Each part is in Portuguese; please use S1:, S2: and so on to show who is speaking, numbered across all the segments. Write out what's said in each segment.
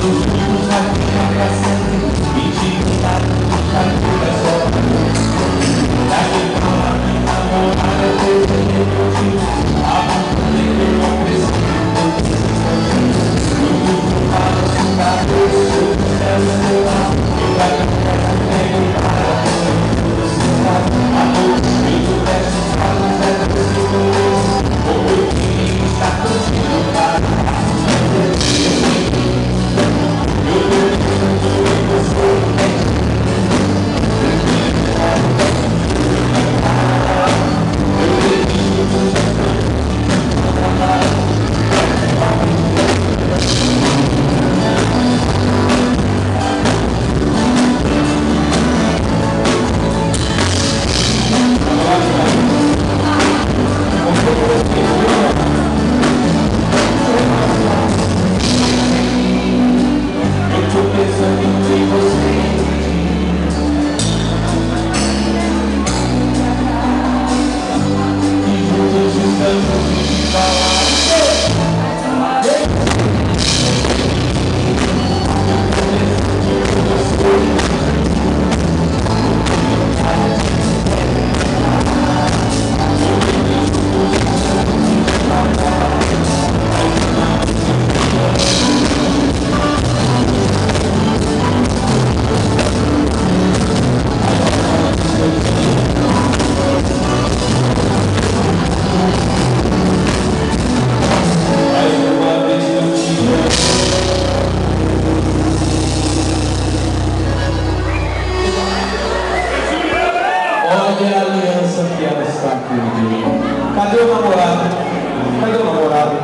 S1: Olha a aliança que ela está aqui. Cadê o namorado? Cadê o namorado?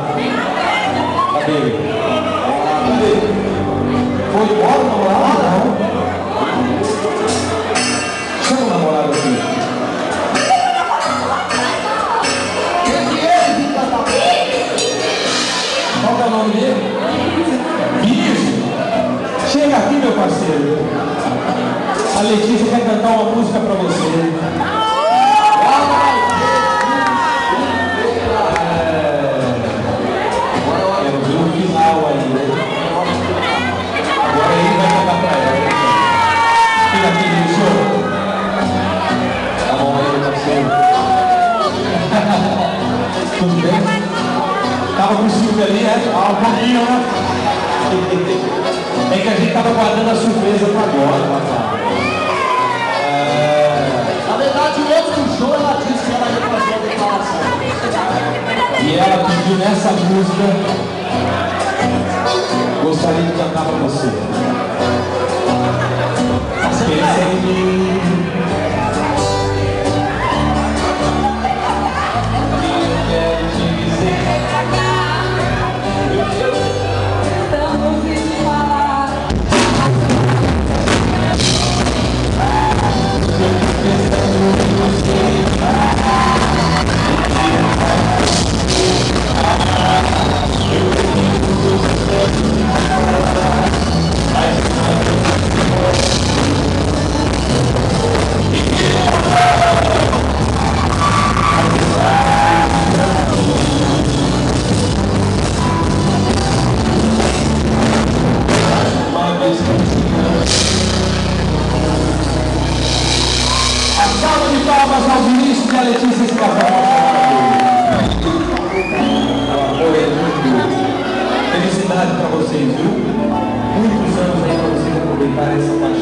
S1: Cadê ele? Cadê ele? Foi embora o namorado? Não. Chama o namorado aqui. Qual é o nome dele? Vinícius. Chega aqui, meu parceiro. A Letícia quer cantar uma música pra você. Temos um final ainda. Agora ele vai cantar pra ela. Fica aqui, Vinícius. Tá bom aí, meu parceiro. Tudo bem? Tava com ciúme ali, né? Um pouquinho, né? É que a gente tava guardando a surpresa pra agora, papai.
S2: Na verdade, o outro show ela disse que ela ia fazer a declaração.
S1: E ela pediu nessa música, gostaria de cantar pra você. Pensa em mim. Eu quero te dizer. A salva de palmas ao Vinícius e a Letícia se felicidade para vocês, viu? Muitos anos aí para vocês aproveitarem essa